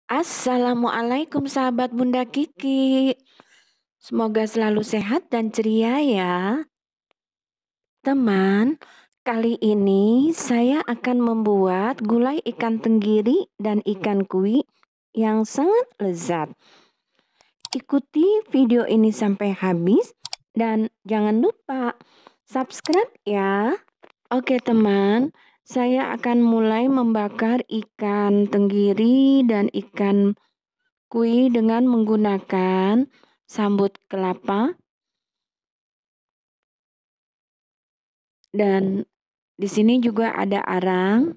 Assalamualaikum sahabat Bunda Kiki. Semoga selalu sehat dan ceria ya. Teman, kali ini saya akan membuat gulai ikan tenggiri dan ikan kui yang sangat lezat. Ikuti video ini sampai habis dan jangan lupa subscribe ya. Oke teman, saya akan mulai membakar ikan tenggiri dan ikan kui dengan menggunakan sambut kelapa dan di sini juga ada arang.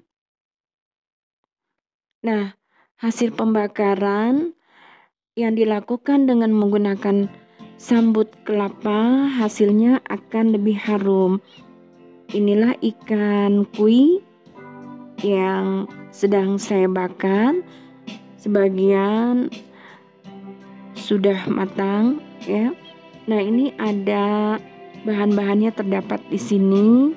Nah, hasil pembakaran yang dilakukan dengan menggunakan sambut kelapa hasilnya akan lebih harum. Inilah ikan kui yang sedang saya bakar. Sebagian sudah matang ya. Nah, ini ada bahan-bahannya terdapat di sini.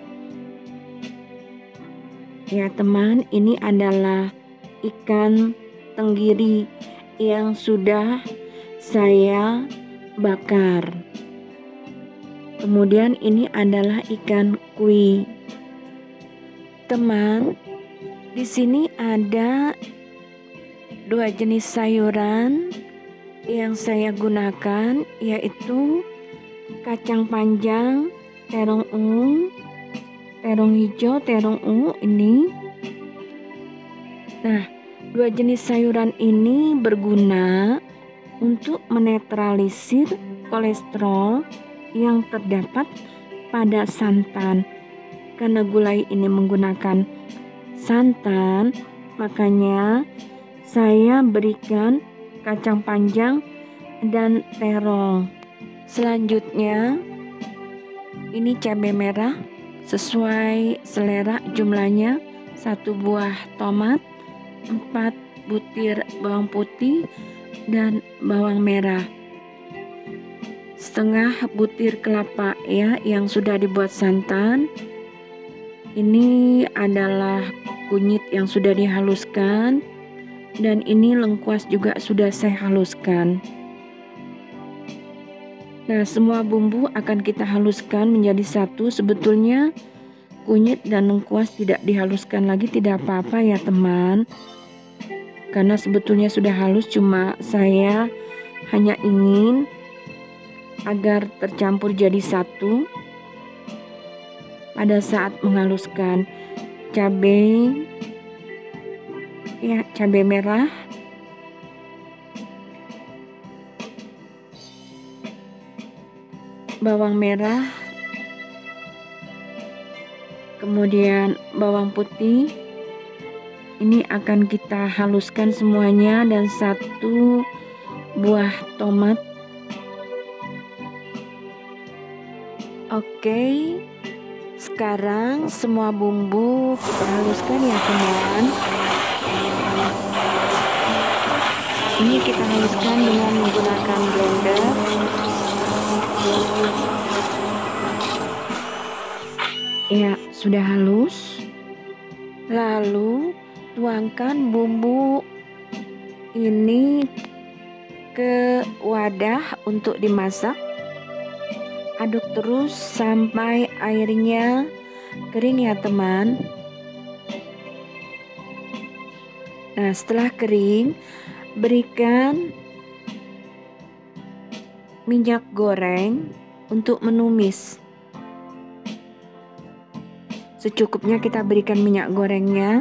Ya, teman, ini adalah ikan tenggiri yang sudah saya bakar. Kemudian ini adalah ikan kui. Teman, di sini ada dua jenis sayuran yang saya gunakan, yaitu kacang panjang, terong ungu, terong hijau, terong ungu ini. Nah, dua jenis sayuran ini berguna untuk menetralisir kolesterol yang terdapat pada santan. Karena gulai ini menggunakan santan, makanya saya berikan kacang panjang dan terong. Selanjutnya, ini cabai merah sesuai selera jumlahnya, 1 buah tomat, 4 butir bawang putih dan bawang merah, setengah butir kelapa ya yang sudah dibuat santan. Ini adalah kunyit yang sudah dihaluskan dan ini lengkuas juga sudah saya haluskan. Nah, semua bumbu akan kita haluskan menjadi satu. Sebetulnya kunyit dan lengkuas tidak dihaluskan lagi, tidak apa-apa ya teman. Karena sebetulnya sudah halus, cuma saya hanya ingin agar tercampur jadi satu pada saat menghaluskan. Cabai ya, cabai merah, bawang merah, kemudian bawang putih. Ini akan kita haluskan semuanya, dan 1 buah tomat. Oke, sekarang semua bumbu kita haluskan ya teman. Ini kita haluskan dengan menggunakan blender. Ya, sudah halus. Lalu tuangkan bumbu ini ke wadah untuk dimasak. Aduk terus sampai airnya kering ya teman. Nah, setelah kering, berikan minyak goreng untuk menumis. Secukupnya kita berikan minyak gorengnya.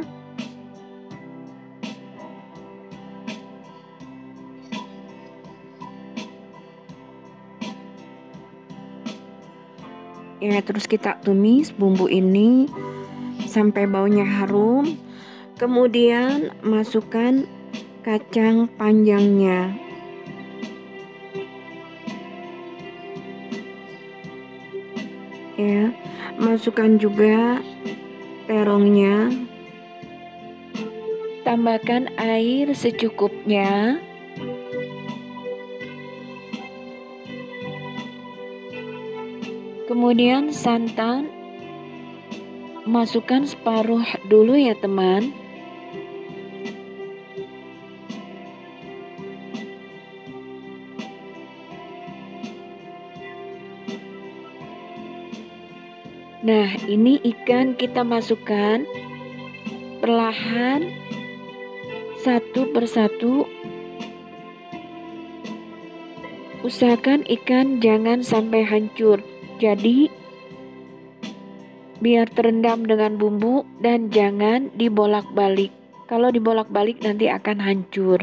Ya, terus kita tumis bumbu ini sampai baunya harum. Kemudian masukkan kacang panjangnya. Ya, masukkan juga terongnya. Tambahkan air secukupnya. Kemudian santan masukkan separuh dulu ya teman. Nah, ini ikan kita masukkan perlahan satu persatu. Usahakan ikan jangan sampai hancur. Jadi biar terendam dengan bumbu dan jangan dibolak-balik. Kalau dibolak-balik nanti akan hancur.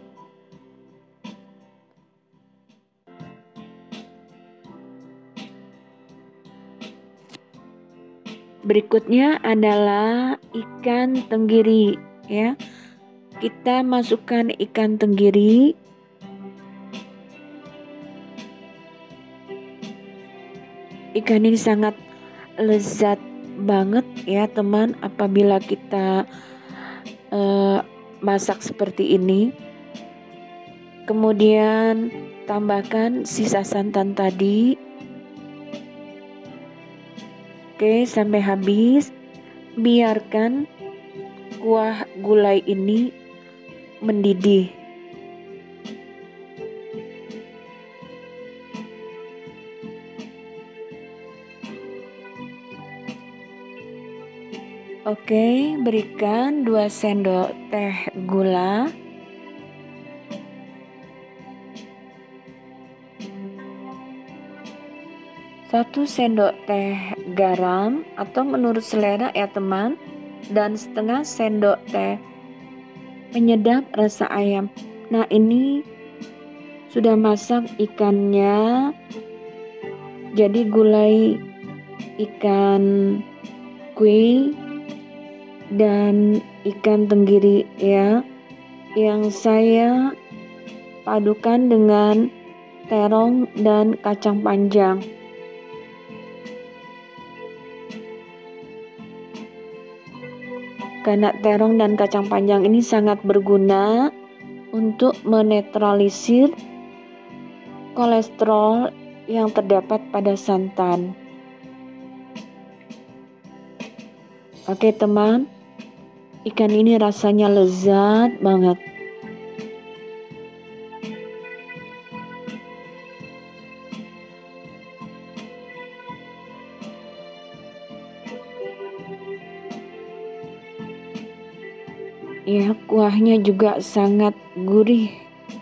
Berikutnya adalah ikan tenggiri ya. Kita masukkan ikan tenggiri. Ikan ini sangat lezat banget ya teman apabila kita masak seperti ini. Kemudian tambahkan sisa santan tadi. Oke, sampai habis. Biarkan kuah gulai ini mendidih. Oke, berikan 2 sendok teh gula. Satu sendok teh garam atau menurut selera ya teman, dan setengah sendok teh penyedap rasa ayam. Nah, ini sudah masak ikannya. Jadi gulai ikan kui dan ikan tenggiri ya, yang saya padukan dengan terong dan kacang panjang. Karena terong dan kacang panjang ini sangat berguna untuk menetralisir kolesterol yang terdapat pada santan. Oke teman, ikan ini rasanya lezat banget. Ya, kuahnya juga sangat gurih.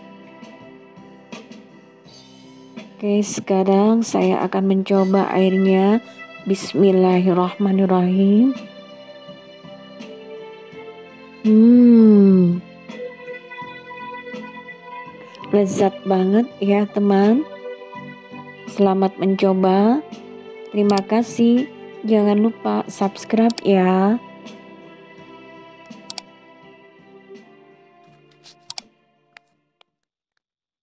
Oke, sekarang saya akan mencoba airnya. Bismillahirrahmanirrahim. Lezat banget ya teman. Selamat mencoba. Terima kasih. Jangan lupa subscribe ya.